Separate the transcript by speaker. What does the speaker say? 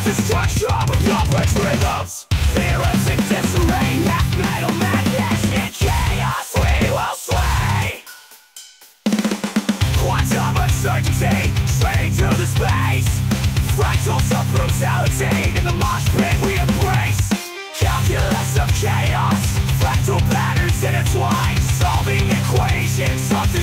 Speaker 1: Self-destruction of complex rhythms. Theorems in disarray, half metal madness. In chaos we will sway. Quantum uncertainty, straight to the space. Fractals of brutality, in the mosh pit we embrace. Calculus of chaos, fractal patterns intertwine. Solving equations of